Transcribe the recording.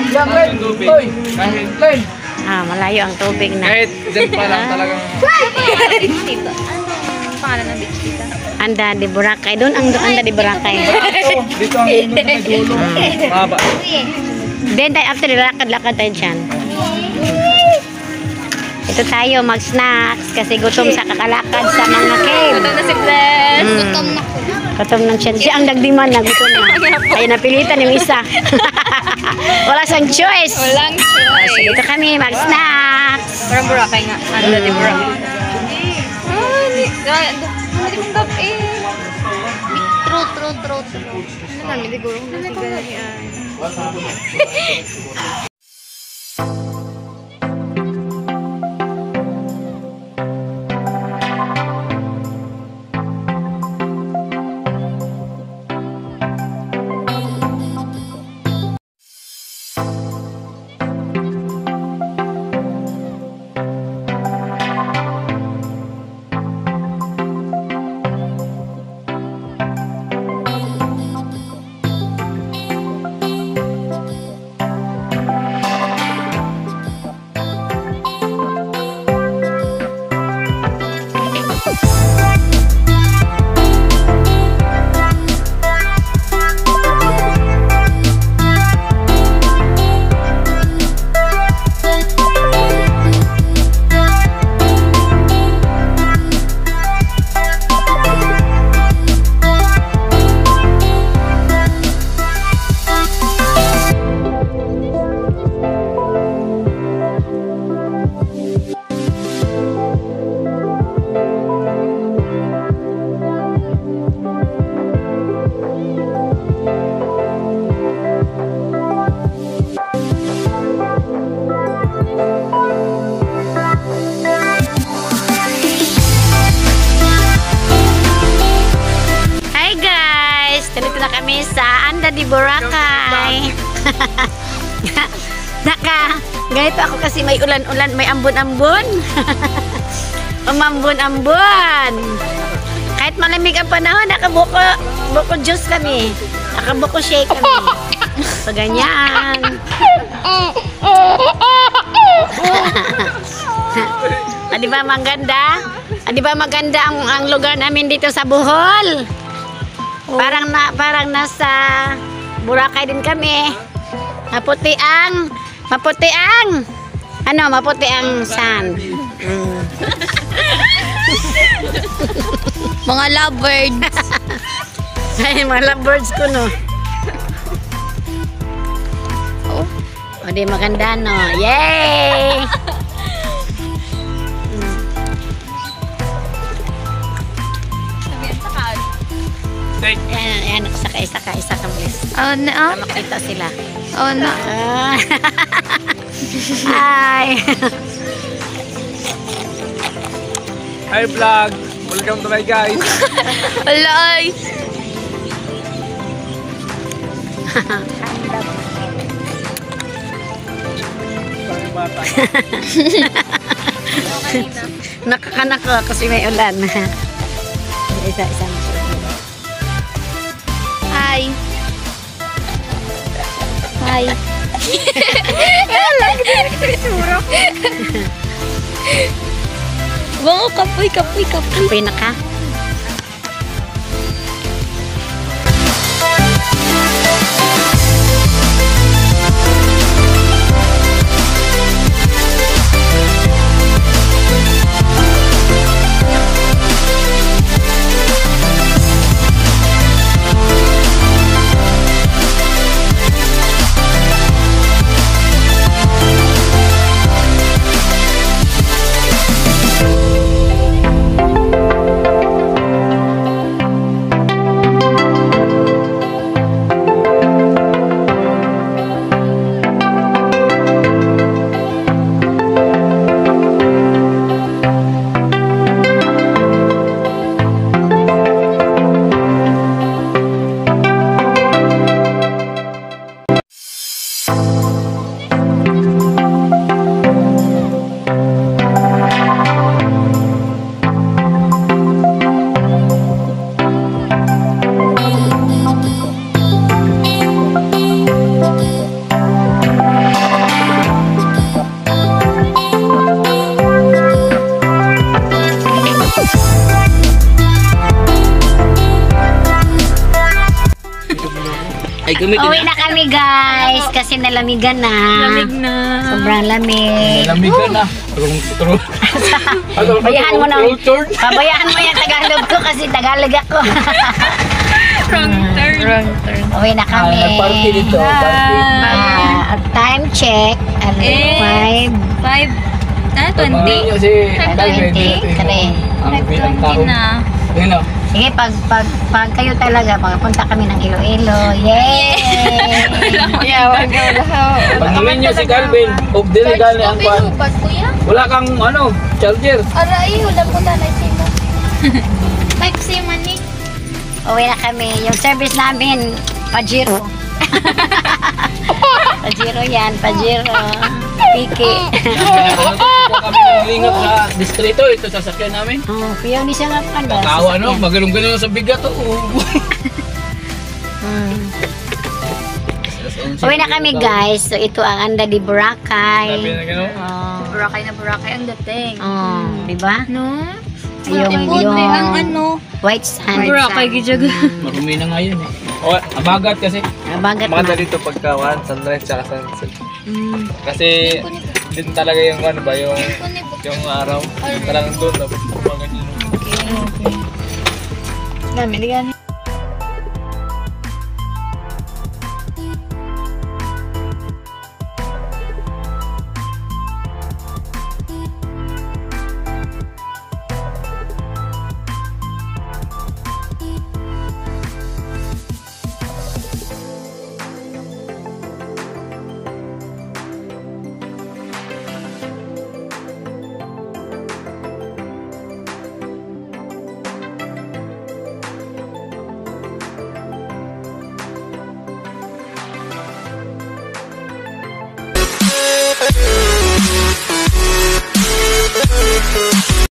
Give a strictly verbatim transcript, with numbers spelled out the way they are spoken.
Yan, Len. Hoy. Kahit Len. Ah, malayo ang tubig na. Kahit dyan pa lang talagang... Dito. Ano pangalan ng beach dito? Anda di Boracay. Doon ang Anda di Boracay. Ito, dito ang dulo na may dulo. Mahaba. Then tayo after lakad-lakad tayo dyan. Ito tayo mag-snacks kasi gutom sa kakalakad sa mga cave. Gutom na si Bless. Mm. Gutom na ko. Gutom ng siya. Siya ang nagdiman na gutom na. Ay napilitan yung isa. Wala siyang choice. Walang choice. So dito kami mag-snacks. Parang Boracay nga. Ano na di Boracay? Ah, di. Hindi mong gabi. True, true, true, true. Ano namin, di gulong na si Ganyan. Sa Anda di Boracay. Naka, ganito ako kasi may ulan-ulan, may ambon-ambon. Umambon-ambon. Kahit malamig ang panahon, nakabuko buko juice kami. Nakabuko shake kami. So, ganyan. Ah, di ba maganda? Ah, di ba maganda ang, ang lugar namin dito sa Bohol? Parang na parang nasa Boracay din kami. Maputi ang maputi ang ano, maputi ang sand. Mm. Mga lovebirds. Ay, mga lovebirds ko no. Oh, o di maganda no. Yay! Ayan, ayan, sakay, sakay, sakay kami. Oh, no. Para makita sila. Oh, no. Ah. Hi! Hi vlog! Welcome to my guys! Alay! Bata. Nakakanak ko kasi may ulan. Isa-isa. Hi. Hi. Wow, kapoy, kapoy, kapoy. Kapoy na ka? Gamitin Uwi na kami guys kasi nalamigan na. Lamig na. Sobrang lamig. Lamig ka na. Turong, turong. Bayahan mo na. Turong, turn. Pabayaan mo yung Tagalog ko kasi Tagalog ako. Wrong turn. Wrong turn. Uwi na kami. Ah, party dito. Party. Ah, at time check. Ano, Eh. five. Five. Ah, Pag twenty. niyo si Five Tay, twenty, dito yung- kare. Ang Five bilang twenty tao. na. Ayun o. Sige, pag, pag, pag kayo talaga, pagpunta kami ng Iloilo. Yay! Yeah, wag ka wala. Pag namin niyo si Calvin, huwag dili gali ang kwan. Bag kuya. Wala kang ano, charger. Aray, wala po na simo. Type C man ni. Uwi na kami. Yung service namin, Pajero. Pajero yan, Pajero. Piki. Kung kami ng lingap sa distrito, ito sasakyan namin. Oh, kuya ni siya nga pa ba? Kawa no, magalong-galong sa bigat oh. Hmm. Uwi na kami guys. So ito ang Anda di Sabi Boracay. na gano'n. Oh, Burakay na burakay ang dating. oh, di ba? No? Yung, Buti yung ang ano. white sand. Burakay gijag. Marumi na nga yun eh. O, abagat kasi. Bagat Maganda na. dito pagkawan, sunrise tsaka sunset. Kasi din talaga yung ano ba, yung yung araw. Talagang doon, tapos ganyan. Dami, di gani.